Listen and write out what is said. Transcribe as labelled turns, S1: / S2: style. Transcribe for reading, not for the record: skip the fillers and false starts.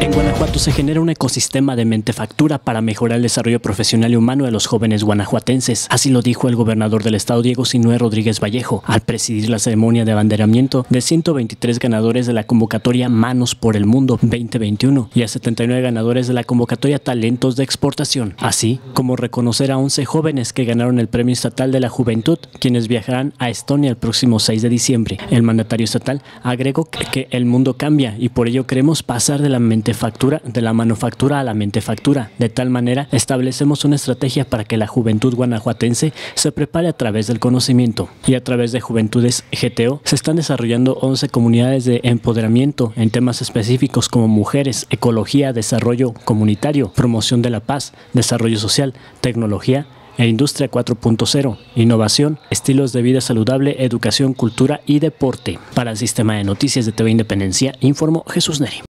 S1: En Guanajuato se genera un ecosistema de mentefactura para mejorar el desarrollo profesional y humano de los jóvenes guanajuatenses. Así lo dijo el gobernador del estado, Diego Sinue Rodríguez Vallejo, al presidir la ceremonia de abanderamiento de 123 ganadores de la convocatoria Manos por el Mundo 2021 y a 79 ganadores de la convocatoria Talentos de Exportación, así como reconocer a 11 jóvenes que ganaron el Premio Estatal de la Juventud, quienes viajarán a Estonia el próximo 6 de diciembre. El mandatario estatal agregó que el mundo cambia y por ello queremos pasar de la manufactura a la mentefactura. De tal manera, establecemos una estrategia para que la juventud guanajuatense se prepare a través del conocimiento. Y a través de Juventudes GTO se están desarrollando 11 comunidades de empoderamiento en temas específicos como mujeres, ecología, desarrollo comunitario, promoción de la paz, desarrollo social, tecnología e Industria 4.0, innovación, estilos de vida saludable, educación, cultura y deporte. Para el Sistema de Noticias de TV Independencia, informó Jesús Neri.